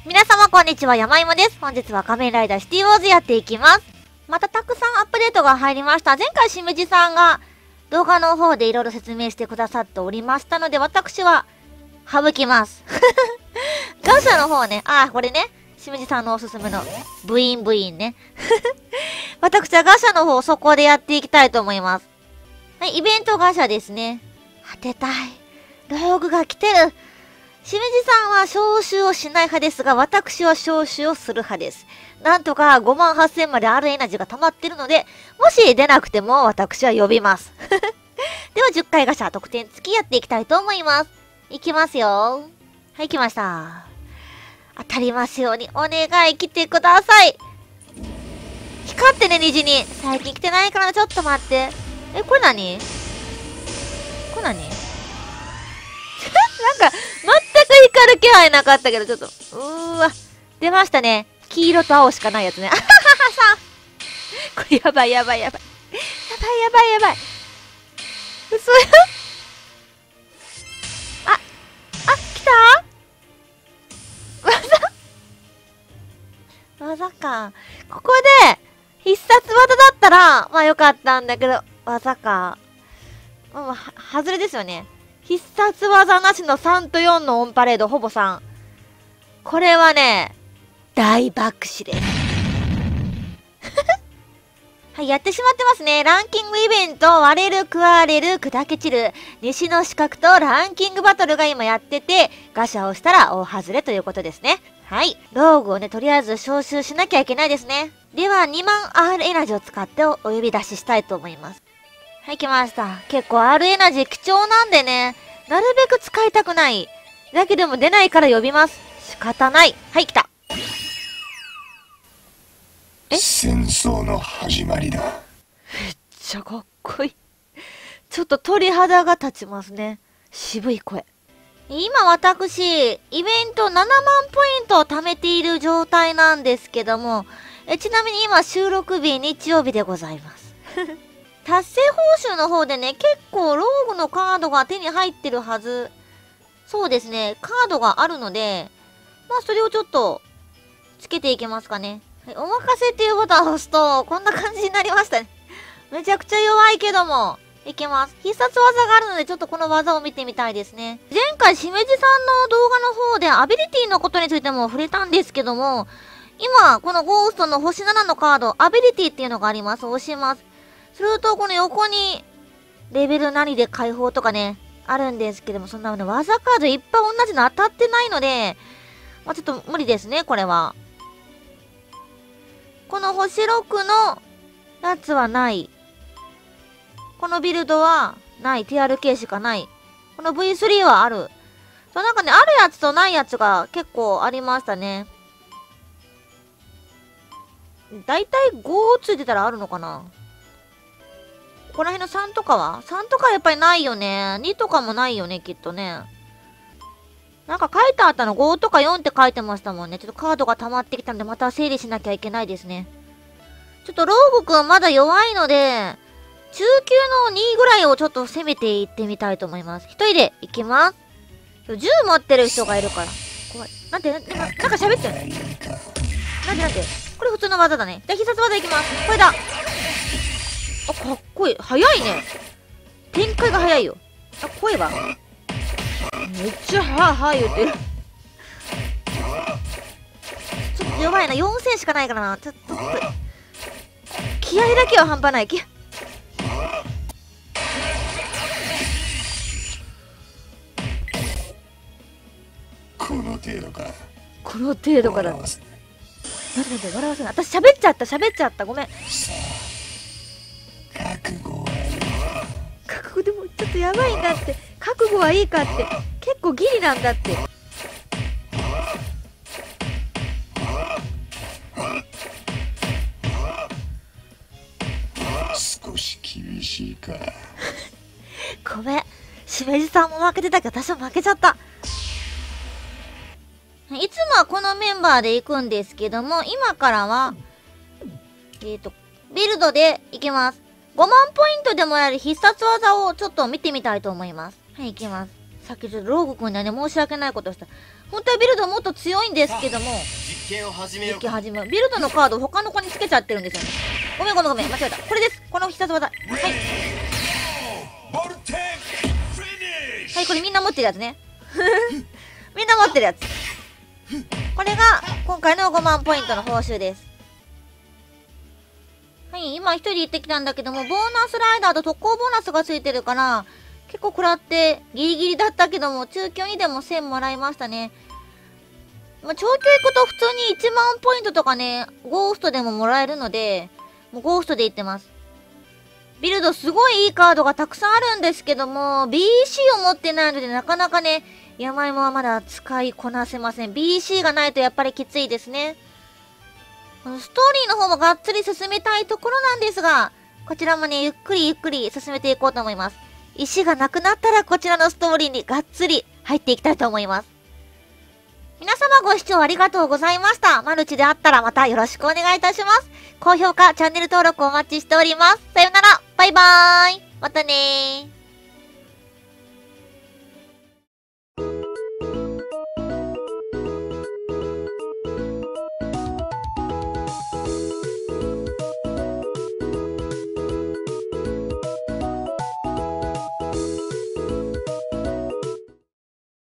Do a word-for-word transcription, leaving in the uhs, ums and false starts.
皆様こんにちは、山芋です。本日は仮面ライダーシティウォーズやっていきます。またたくさんアップデートが入りました。前回しむじさんが動画の方でいろいろ説明してくださっておりましたので、私は省きます。ガシャの方ね、あー、これね、しむじさんのおすすめのブイーンブイーンね。私はガシャの方をそこでやっていきたいと思います。はい、イベントガシャですね。当てたい。ローグが来てる。しめじさんは招集をしない派ですが、私は招集をする派です。なんとかごまんはっせんまであるエナジーが溜まってるので、もし出なくても私は呼びます。ではじゅっかいガシャ得点付きやっていきたいと思います。いきますよ。はい、来ました。当たりますようにお願い来てください。光ってね、虹に。最近来てないからちょっと待って。え、これ何これ何なんか、全く光る気配なかったけど、ちょっと、うーわ。出ましたね。黄色と青しかないやつね。あはははさこれやばいやばいやばい。やばいやばいやばい。嘘や。あ、あ、来た技技か。ここで、必殺技だったら、まあよかったんだけど、技か。まあ、は、外れですよね。必殺技なしのさんとよんのオンパレード、ほぼさん。これはね、大爆死です。はい、やってしまってますね。ランキングイベント、割れる、食われる、砕け散る、西の四角とランキングバトルが今やってて、ガシャをしたら大外れということですね。はい。ローグをね、とりあえず招集しなきゃいけないですね。では、にまんアール エナジーを使ってお呼び出ししたいと思います。はい、来ました。結構 R エナジー貴重なんでね、なるべく使いたくない。だけども出ないから呼びます。仕方ない。はい、来た。 え？戦争の始まりだ。 めっちゃかっこいい。ちょっと鳥肌が立ちますね。渋い声。今私、イベントななまんポイントを貯めている状態なんですけども、えちなみに今収録日日曜日でございます。達成報酬の方でね、結構ローグのカードが手に入ってるはず。そうですね、カードがあるので、まあそれをちょっと、つけていけますかね。はい、お任せっていうボタンを押すと、こんな感じになりましたね。めちゃくちゃ弱いけども、いけます。必殺技があるので、ちょっとこの技を見てみたいですね。前回、しめじさんの動画の方で、アビリティのことについても触れたんですけども、今、このゴーストの星ななのカード、アビリティっていうのがあります。押します。すると、この横に、レベル何で解放とかね、あるんですけども、そんなね、技カードいっぱい同じの当たってないので、まあ、ちょっと無理ですね、これは。この星ろくのやつはない。このビルドはない。ティーアールケー しかない。この ブイスリー はある。そう、なんかね、あるやつとないやつが結構ありましたね。だいたいごついてたらあるのかな。ここら辺のさんとかは ?さん とかやっぱりないよね。にとかもないよね、きっとね。なんか書いてあったのごとかよんって書いてましたもんね。ちょっとカードが溜まってきたんでまた整理しなきゃいけないですね。ちょっとローグくんまだ弱いので、中級のにぐらいをちょっと攻めていってみたいと思います。一人で行きます。銃持ってる人がいるから。怖い。なんて、なんかなんか喋ってる。なんでなんでこれ普通の技だね。じゃあ必殺技いきます。これだ。あ、かっこいい。早いね。展開が早いよ。あ、声はめっちゃはぁはぁ言うてる。ちょっと弱いな。よんせんしかないからな。ちょっと、気合だけは半端ない。気この程度か。 この程度から。待って待って、笑わせない。私喋っちゃった、喋っちゃった。ごめん。 覚悟は覚悟でもちょっとやばいんだって。覚悟はいいかって。結構ギリなんだって。 少し厳しいか。 ごめん。しめじさんも負けてたけど、私も負けちゃった。いつもはこのメンバーで行くんですけども、今からは、えっと、ビルドで行きます。ごまんポイントでもらえる必殺技をちょっと見てみたいと思います。はい、行きます。 さっきちょっとローグ君にはね、申し訳ないことした。本当はビルドもっと強いんですけども、 実験を始めよう実験始めよう。ビルドのカード他の子につけちゃってるんですよね。ごめんごめんごめん、間違えた。これです。この必殺技。はい。はい、これみんな持ってるやつね。みんな持ってるやつ。これが今回のごまんポイントの報酬です。はい、今一人行ってきたんだけども、ボーナスライダーと特攻ボーナスがついてるから、結構食らってギリギリだったけども、中級にでもせんもらいましたね。まあ、長距行くと普通にいちまんポイントとかね、ゴーストでももらえるので、もうゴーストで行ってます。ビルドすごいいいカードがたくさんあるんですけども、ビーシー を持ってないのでなかなかね、山芋はまだ使いこなせません。ビーシー がないとやっぱりきついですね。ストーリーの方もがっつり進めたいところなんですが、こちらもね、ゆっくりゆっくり進めていこうと思います。石がなくなったらこちらのストーリーにがっつり入っていきたいと思います。皆様ご視聴ありがとうございました。マルチであったらまたよろしくお願いいたします。高評価、チャンネル登録お待ちしております。さよなら、バイバーイ。またねー。